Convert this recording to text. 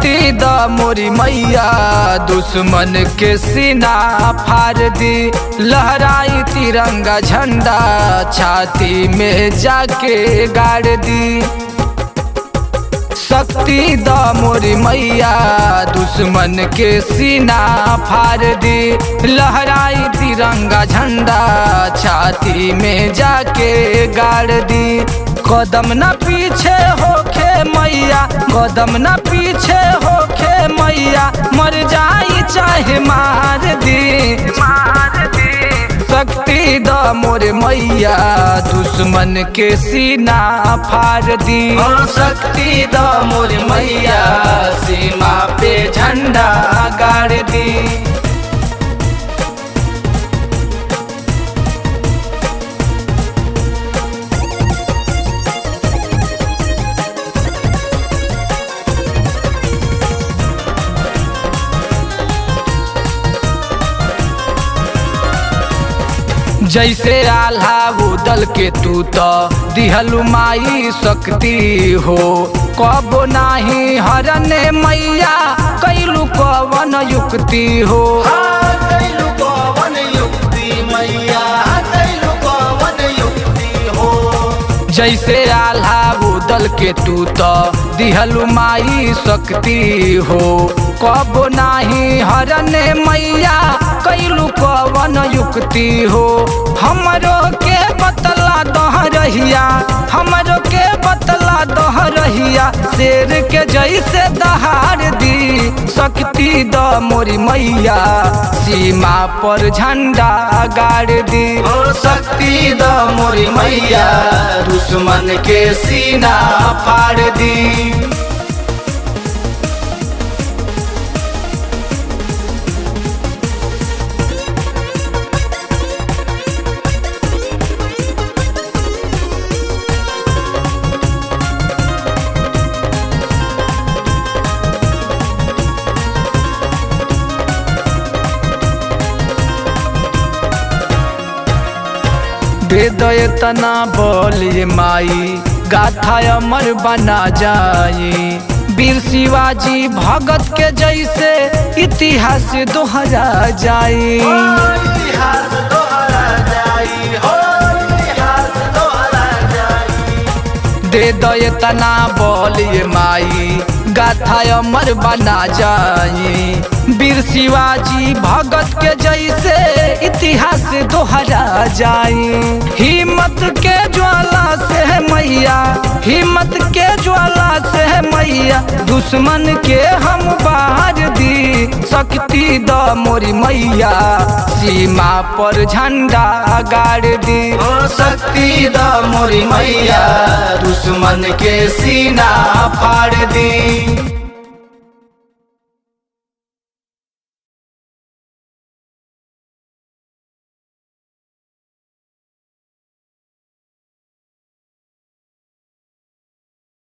शक्ति द मोरी मैया दुश्मन के सीना फाड़ दी। लहराई तिरंगा झंडा छाती में जाके गाड़ दी। शक्ति द मोरी मैया दुश्मन के सीना फाड़ दी। लहराई तिरंगा झंडा छाती में जाके गाड़ दी। कदम न पीछे होके मैया, कदम न पीछे होके मैया, मर जाई चाहे मार दी, मार दी। शक्ति द मोरे मैया दुश्मन के सीना फाड़ दी। शक्ति द मोरे मैया सीमा पे झंडा गाड़ दी। जैसे आल्हा उदल के तू तो दिहलु माई शक्ति हो। कबो नाही हरने मैया कैलु कवन युक्ति हो। कैलु कवन युक्ति मैया, कैलु कवन युक्ति हो। जैसे आल्हा उदल के तू तो दिहलु माई शक्ति हो। कबो नाही हरने मैया कैलु कवन युक्ति हो। हमरो के बतला दह रहिया, हमरो के बतला दह रहिया, शेर के जैसे दहाड़ दी। शक्ति द मोरी मैया सीमा पर झंडा गाड़ दी। शक्ति द मोरी मैया दुश्मन के सीना फाड़ दी। दे दे तना बोलिए माई गाथा अमर बना जाए। वीर शिवाजी भगत के जैसे इतिहास दोहरा जाए। इतिहास दोहरा जाए, हो इतिहास दोहरा जाए। दे दे तना बोलिए माई गाथा अमर बना जाए। वीर शिवाजी भगत के जैसे इतिहास दोहरा जाए। हिम्मत के ज्वाला से मैया, हिम्मत के ज्वाला से मैया दुश्मन के हम बाहर दी। शक्ति द मोरी मैया सीमा पर झंडा गाड़ दी। शक्ति द मोरी मैया दुश्मन के सीना फाड़ दी।